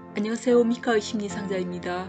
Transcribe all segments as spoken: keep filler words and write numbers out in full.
안녕하세요. 미카의 심리상자입니다.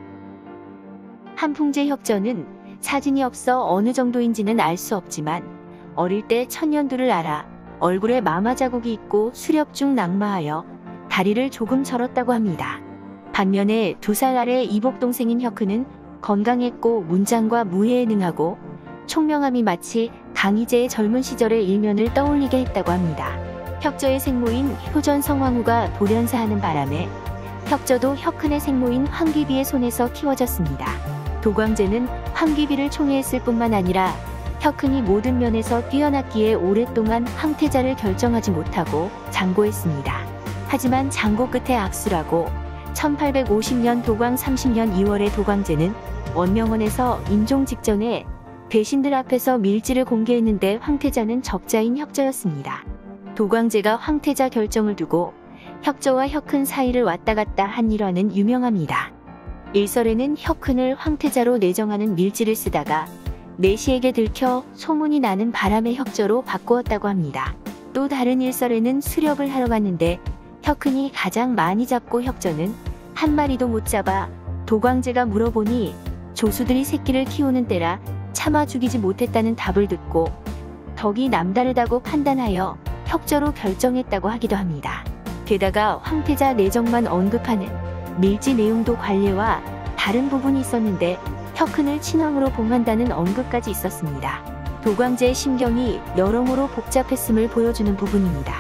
한풍제 혁전은 사진이 없어 어느 정도인지는 알 수 없지만 어릴 때 천년두를 알아 얼굴에 마마 자국이 있고 수렵 중 낙마하여 다리를 조금 절었다고 합니다. 반면에 두 살 아래 이복 동생인 혁은은 건강했고 문장과 무예에 능하고 총명함이 마치 강희제의 젊은 시절의 일면을 떠올리게 했다고 합니다. 혁저의 생모인 효전 성황후가 돌연사하는 바람에 혁저도 혁은의 생모인 황귀비의 손에서 키워졌습니다. 도광제는 황귀비를 총애했을 뿐만 아니라 혁은이 모든 면에서 뛰어났기에 오랫동안 황태자를 결정하지 못하고 장고했습니다. 하지만 장고 끝에 악수라고 천팔백오십 년 도광 삼십 년 이월에 도광제는 원명원에서 임종 직전에 대신들 앞에서 밀지를 공개했는데 황태자는 적자인 혁저였습니다. 도광제가 황태자 결정을 두고 혁저와 혁은 사이를 왔다 갔다 한 일화는 유명합니다. 일설에는 혁은을 황태자로 내정하는 밀지를 쓰다가 내시에게 들켜 소문이 나는 바람에 혁저로 바꾸었다고 합니다. 또 다른 일설에는 수렵을 하러 갔는데 혁은이 가장 많이 잡고 혁저는 한 마리도 못 잡아 도광제가 물어보니 조수들이 새끼를 키우는 때라 차마 죽이지 못했다는 답을 듣고 덕이 남다르다고 판단하여 혁저로 결정했다고 하기도 합니다. 게다가 황태자 내정만 언급하는 밀지 내용도 관례와 다른 부분이 있었는데 혁은을 친왕으로 봉한다는 언급까지 있었습니다. 도광제의 심경이 여러모로 복잡했음을 보여주는 부분입니다.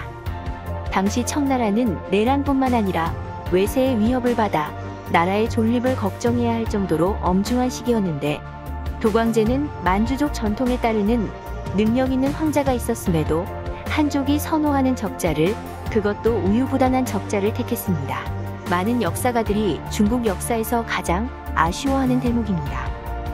당시 청나라는 내란뿐만 아니라 외세의 위협을 받아 나라의 존립을 걱정해야 할 정도로 엄중한 시기였는데 도광제는 만주족 전통에 따르는 능력 있는 황자가 있었음에도 한족이 선호하는 적자를, 그것도 우유부단한 적자를 택했습니다. 많은 역사가들이 중국 역사에서 가장 아쉬워하는 대목입니다.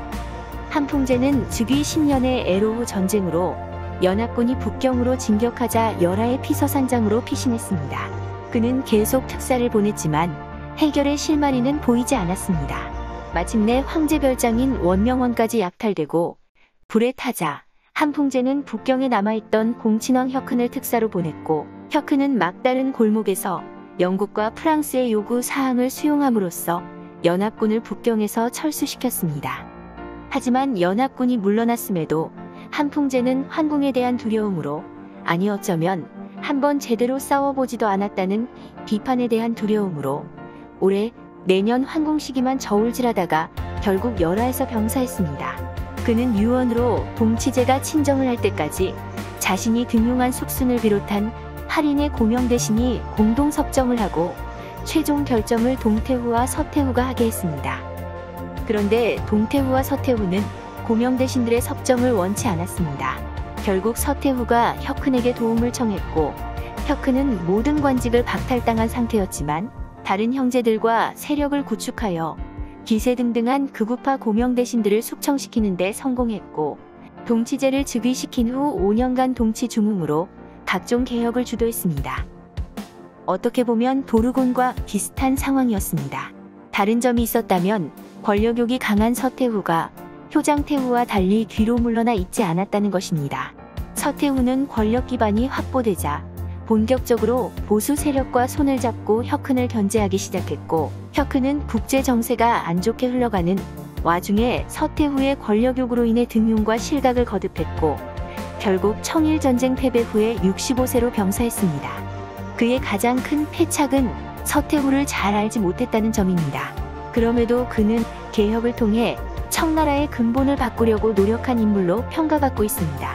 한풍제는 즉위 십 년의 에로후 전쟁으로 연합군이 북경으로 진격하자 열하의 피서산장으로 피신했습니다. 그는 계속 특사를 보냈지만 해결의 실마리는 보이지 않았습니다. 마침내 황제별장인 원명원까지 약탈되고 불에 타자 한풍제는 북경에 남아있던 공친왕 혁은을 특사로 보냈고 혁은은 막다른 골목에서 영국과 프랑스의 요구 사항을 수용함으로써 연합군을 북경에서 철수시켰습니다. 하지만 연합군이 물러났음에도 한풍제는 환궁에 대한 두려움으로, 아니 어쩌면 한번 제대로 싸워보지도 않았다는 비판에 대한 두려움으로 올해 내년 환궁 시기만 저울질하다가 결국 열하에서 병사했습니다. 그는 유언으로 동치제가 친정을 할 때까지 자신이 등용한 숙순을 비롯한 할인의 고명 대신이 공동 섭정을 하고 최종 결정을 동태후와 서태후가 하게 했습니다. 그런데 동태후와 서태후는 고명 대신들의 섭정을 원치 않았습니다. 결국 서태후가 혁은에게 도움을 청했고 혁은은 모든 관직을 박탈당한 상태였지만 다른 형제들과 세력을 구축하여 기세등등한 극우파 고명 대신들을 숙청시키는 데 성공했고 동치제를 즉위시킨 후 오 년간 동치 중흥으로 각종 개혁을 주도했습니다. 어떻게 보면 도르곤과 비슷한 상황이었습니다. 다른 점이 있었다면 권력욕이 강한 서태후가 효장태후와 달리 뒤로 물러나 있지 않았다는 것입니다. 서태후는 권력 기반이 확보되자 본격적으로 보수 세력과 손을 잡고 혁은을 견제하기 시작했고 혁은은 국제 정세가 안 좋게 흘러가는 와중에 서태후의 권력욕으로 인해 등용과 실각을 거듭했고 결국 청일전쟁 패배 후에 육십오 세로 병사했습니다. 그의 가장 큰 패착은 서태후를 잘 알지 못했다는 점입니다. 그럼에도 그는 개혁을 통해 청나라의 근본을 바꾸려고 노력한 인물로 평가받고 있습니다.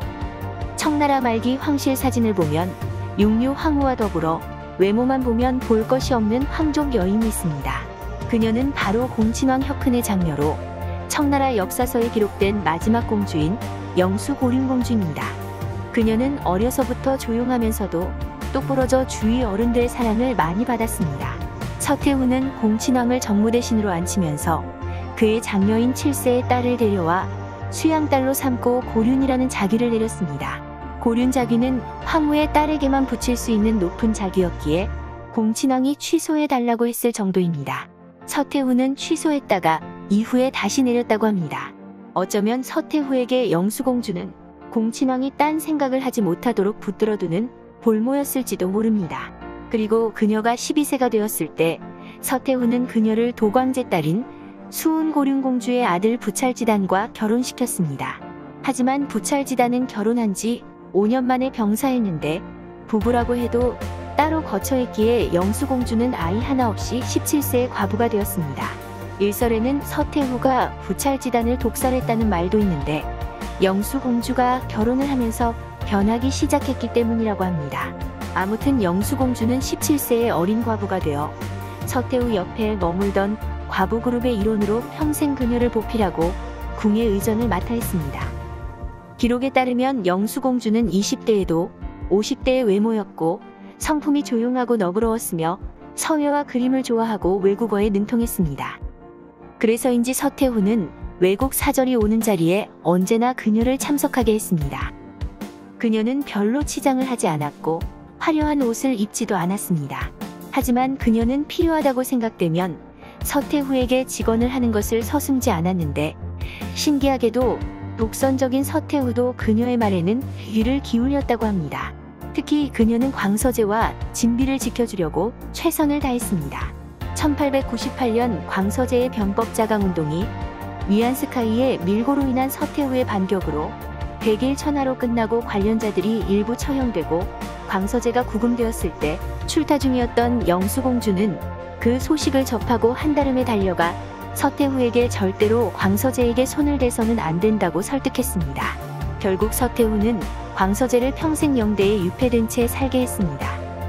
청나라 말기 황실 사진을 보면 육류 황후와 더불어 외모만 보면 볼 것이 없는 황족 여인이 있습니다. 그녀는 바로 공친왕 혁은의 장녀로 청나라 역사서에 기록된 마지막 공주인 영수고륜공주입니다. 그녀는 어려서부터 조용하면서도 똑부러져 주위 어른들의 사랑을 많이 받았습니다. 서태후는 공친왕을 정무대신으로 앉히면서 그의 장녀인 칠 세의 딸을 데려와 수양딸로 삼고 고륜이라는 자귀를 내렸습니다. 고륜 자귀는 황후의 딸에게만 붙일 수 있는 높은 자귀였기에 공친왕이 취소해달라고 했을 정도입니다. 서태후는 취소했다가 이후에 다시 내렸다고 합니다. 어쩌면 서태후에게 영수공주는 공친왕이 딴 생각을 하지 못하도록 붙들어두는 볼모였을지도 모릅니다. 그리고 그녀가 십이 세가 되었을 때 서태후는 그녀를 도광제 딸인 수은고륜공주의 아들 부찰지단과 결혼시켰습니다. 하지만 부찰지단은 결혼한 지 오 년 만에 병사했는데 부부라고 해도 따로 거처했기에 영수공주는 아이 하나 없이 십칠 세에 과부가 되었습니다. 일설에는 서태후가 부찰지단을 독살했다는 말도 있는데 영수공주가 결혼을 하면서 변하기 시작했기 때문이라고 합니다. 아무튼 영수공주는 십칠 세에 어린 과부가 되어 서태후 옆에 머물던 과부 그룹의 일원으로 평생 그녀를 보필하고 궁의 의전을 맡아 했습니다. 기록에 따르면 영수공주는 이십 대에도 오십 대의 외모였고 성품이 조용하고 너그러웠으며 서예와 그림을 좋아하고 외국어에 능통했습니다. 그래서인지 서태후는 외국 사절이 오는 자리에 언제나 그녀를 참석하게 했습니다. 그녀는 별로 치장을 하지 않았고 화려한 옷을 입지도 않았습니다. 하지만 그녀는 필요하다고 생각되면 서태후에게 직언을 하는 것을 서슴지 않았는데 신기하게도 독선적인 서태후도 그녀의 말에는 귀를 기울였다고 합니다. 특히 그녀는 광서제와 진비를 지켜주려고 최선을 다했습니다. 천팔백구십팔 년 광서제의 변법 자강운동이 위안스카이의 밀고로 인한 서태후의 반격으로 백일 천하로 끝나고 관련자들이 일부 처형되고 광서제가 구금되었을 때 출타 중이었던 영수공주는 그 소식을 접하고 한달음에 달려가 서태후에게 절대로 광서제에게 손을 대서는 안 된다고 설득했습니다. 결국 서태후는 광서제를 평생 영대에 유폐된 채 살게 했습니다.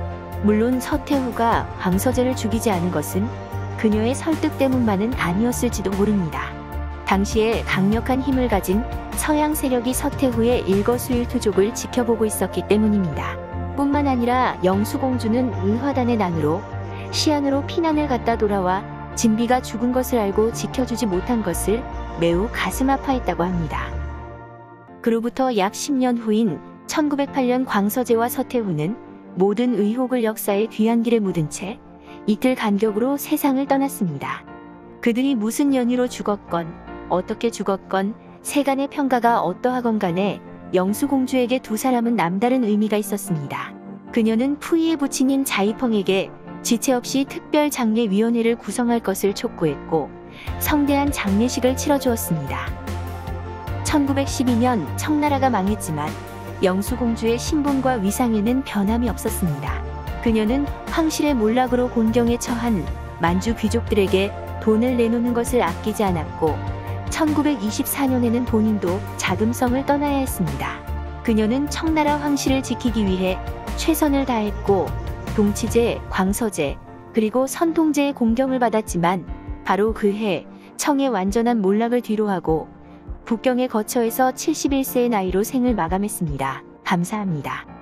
물론 서태후가 광서제를 죽이지 않은 것은 그녀의 설득 때문만은 아니었을지도 모릅니다. 당시에 강력한 힘을 가진 서양 세력이 서태후의 일거수일투족을 지켜보고 있었기 때문입니다. 뿐만 아니라 영수공주는 의화단의 난으로 시안으로 피난을 갔다 돌아와 진비가 죽은 것을 알고 지켜주지 못한 것을 매우 가슴 아파했다고 합니다. 그로부터 약 십 년 후인 천구백팔 년 광서제와 서태후는 모든 의혹을 역사의 뒤안길에 묻은 채 이틀 간격으로 세상을 떠났습니다. 그들이 무슨 연유로 죽었건 어떻게 죽었건 세간의 평가가 어떠하건 간에 영수공주에게 두 사람은 남다른 의미가 있었습니다. 그녀는 푸이의 부친인 자이펑에게 지체 없이 특별 장례위원회를 구성할 것을 촉구했고 성대한 장례식을 치러주었습니다. 천구백십이 년 청나라가 망했지만 영수공주의 신분과 위상에는 변함이 없었습니다. 그녀는 황실의 몰락으로 곤경에 처한 만주 귀족들에게 돈을 내놓는 것을 아끼지 않았고 천구백이십사 년에는 본인도 자금성을 떠나야 했습니다. 그녀는 청나라 황실을 지키기 위해 최선을 다했고 동치제, 광서제, 그리고 선통제의 공경을 받았지만 바로 그해 청의 완전한 몰락을 뒤로하고 북경의 거처에서 칠십일 세의 나이로 생을 마감했습니다. 감사합니다.